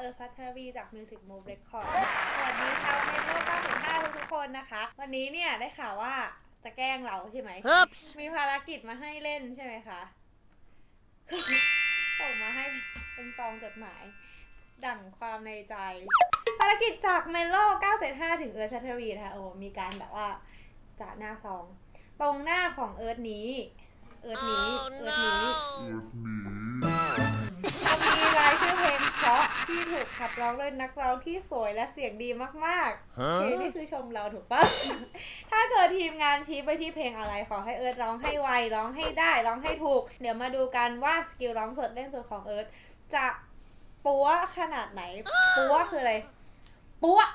พัทรวีจาก Music Move Record สวัสดีชาวเมโล95ทุกคนนะคะวันนี้เนี่ยได้ข่าวว่าจะแกล้งเราใช่ไหม มีภารกิจมาให้เล่นใช่ไหมคะ ส่งมาให้เป็นซองจดหมายดั่งความในใจภารกิจจากเมโล975ถึงเอิร์ธพัทรวีนะคะโอ้มีการแบบว่าจากหน้าซองตรงหน้าของเอิร์ธนี้จะมีรายชื่อเพลงเพราะที่ถูกขับร้องโดยนักร้องที่สวยและเสียงดีมากๆนี่คือชมเราถูกปะ ถ้าเกิดทีมงานชี้ไปที่เพลงอะไรขอให้เอิร์ธร้องให้ไวร้องให้ได้ร้องให้ถูกเดี๋ยวมาดูกันว่าสกิลร้องสดเล่นสดของเอิร์ธจะปัวขนาดไหนปัวคืออะไรปัว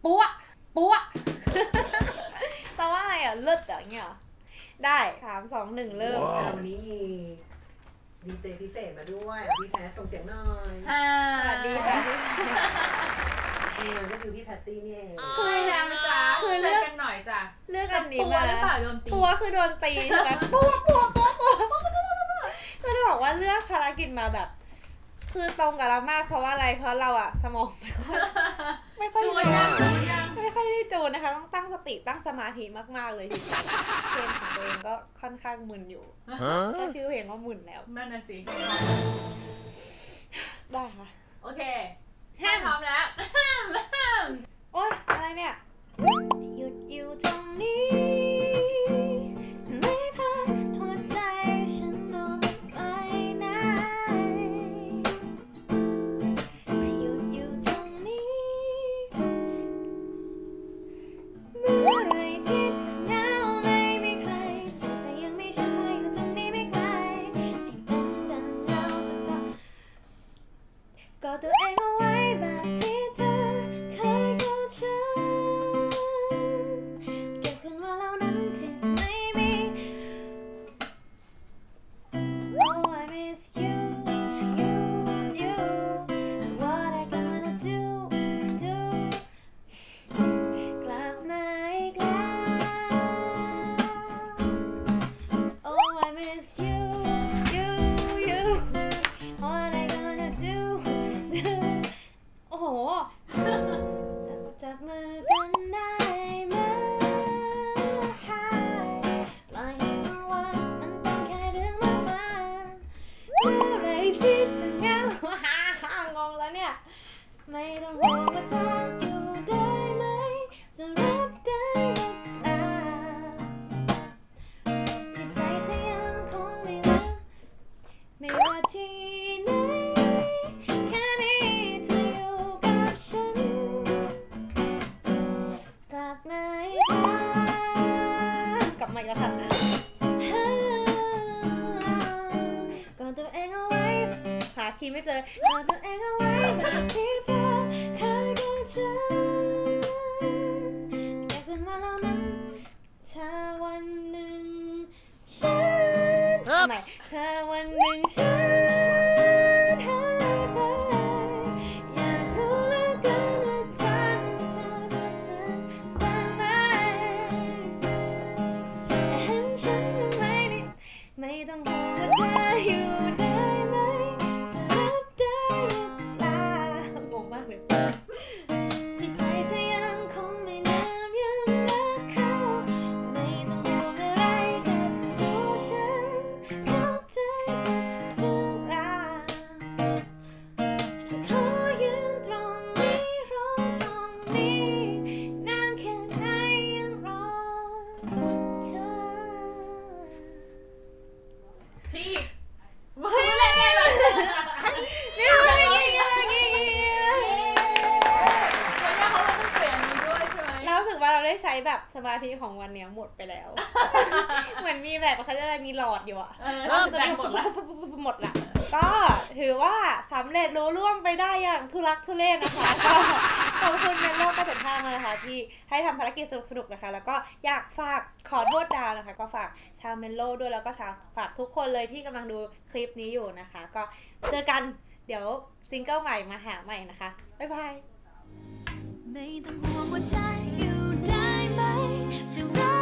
แปลว่าอะไรอ่ะเลิศอย่างเงี้ยได้3 2 1เริ่มวันนี้มีดีเจพิเศษมาด้วยพี่แพทส่งเสียงหน่อยสวัสดีค่ะพี่มันก็คือพี่แพตตี้นี่เองใช่แล้วนะจ๊ะคือเลือกกันหน่อยจ้ะเลือกกันนี้มาหรือเปล่าโดนตีปัวคือโดนตีใช่ไหมปัวก็จะบอกว่าเลือกภารกิจมาแบบคือตรงกับเรามากเพราะว่าอะไรเพราะเราอะสมองไม่ค่อยจูนยังไม่ค่อยได้จูนนะคะต้องตั้งสติตั้งสมาธิมากๆเลยทีเดียวเพลงของตัวเองก็ค่อนข้างมึนอยู่แค่ชื่อเพลงก็มึนแล้วนั่นน่ะสิได้ค่ะโอเคพร้อมแล้วโอ๊ยอะไรเนี่ยหยุดอยู่ตรงนี้ไม่พาหัวใจฉันออกไปไหนหยุดอยู่ตรงนี้เมื่อไรที่เธอเหงาไม่มีใครเธอแต่ยังมีฉันคอยอยู่ตรงนี้ไม่ไกลไม่เป็นดังเราสักเท่ากอดตัวเองเอาไว้แบบที่เธอเคยกอดฉันเก็บคืนว่าเรานั้นที่ไม่มี Oh I miss you What I gonna do กลับมาอีกแล้ว Oh I miss you What I gonna do โอ้โหจับมือกันได้ไหมปล่อยให้ฝันว่ามันเป็นแค่เรื่องมาฝันเมื่อไรที่จะเหงางงแล้วเนี่ยไม่ต้องห่วงว่าจะอยู่ได้ไหมจะรับได้หรือเปล่าที่ใจเธอยังคงไม่ลืมไม่ว่าที่ไหนแค่มีเธออยู่กับฉันกลับมาอีกแล้วกลับมาอีกแล้วค่ะกอดตัวเองเอาไว้หาคีย์ไม่เจอกอดตัวเองเอาไว้แบบที่เธอเคยกอดฉันอยากขึ้นมาแล้วนั้นถ้าวันหนึ่งฉันทำไมถ้าวันหนึ่งฉันหายไปอยากรู้เหลือเกินว่าเธอรู้สึกบ้างไหมเห็นฉันบ้างไหมนี่ไม่ต้องห่วงว่าเธออยู่ได้ไหมจะรับได้หรือเปล่างงมากเลยที่ใจเธอยังคงไม่ลืมยังรักเขาไม่ต้องห่วงอะไรกับตัวฉันเข้าใจทุกเรื่องราวแค่ขอยืนตรงนี้รอตรงนี้นานแค่ไหนยังรอเธอที่พูดเล่นเลยนี่วันนี้เขาต้องเปลี่ยนนี้ด้วยใช่ไหมเรารู้สึกว่าเราได้ใช้แบบสมาธิของวันนี้หมดไปแล้ว เหมือนมีแบบเขาเรียกอะไรมีหลอดอยู่อะแบตหมดละก็ถือว่าสำเร็จรู้ล่วงไปได้อย่างทุลักทุเลนะคะก็ขอบคุณเมโล975มานะคะที่ให้ทำภารกิจสนุกๆนะคะแล้วก็อยากฝากขอโทษดาวนะคะก็ฝากชาวเมโลด้วยแล้วก็ฝากทุกคนเลยที่กำลังดูคลิปนี้อยู่นะคะก็เจอกันเดี๋ยวซิงเกิลใหม่มาหาใหม่นะคะบ๊ายบายไม่ต้องห่วงว่าจะอยู่ได้ไหมจะ